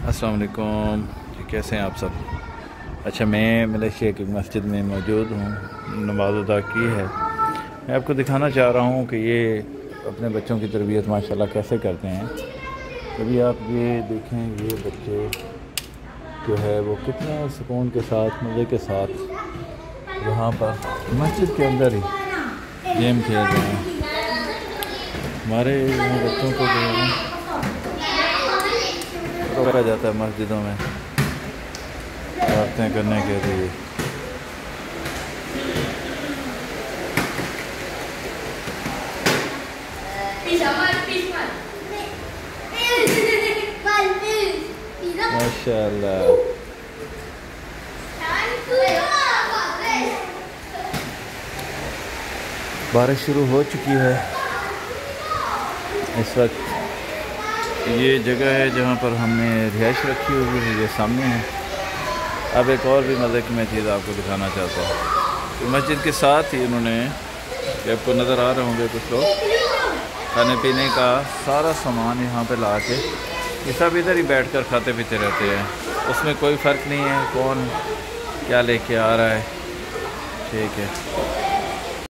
अस्सलाम वालेकुम जी, कैसे हैं आप सब। अच्छा, मैं मलेशिया की मस्जिद में मौजूद हूँ, नमाज अदा की है। मैं आपको दिखाना चाह रहा हूँ कि ये अपने बच्चों की तरबियत माशाल्लाह कैसे करते हैं। कभी आप ये देखें, ये बच्चे जो है वो कितना सुकून के साथ, मज़े के साथ यहाँ पर मस्जिद के अंदर ही गेम खेल रहे हैं। हमारे यहाँ बच्चों को जो है रोका जाता है मस्जिदों में बातें करने के लिए। माशाअल्लाह, बारिश शुरू हो चुकी है। इस वक्त ये जगह है जहाँ पर हमने रिहाइश रखी हुई है, ये सामने है। अब एक और भी मज़े की मैं चीज़ आपको दिखाना चाहता हूँ। तो मस्जिद के साथ ही उन्होंने, आपको नज़र आ रहे होंगे कुछ लोग, खाने पीने का सारा सामान यहाँ पे ला के ये सब इधर ही बैठकर खाते पीते रहते हैं। उसमें कोई फ़र्क नहीं है कौन क्या लेके आ रहा है, ठीक है।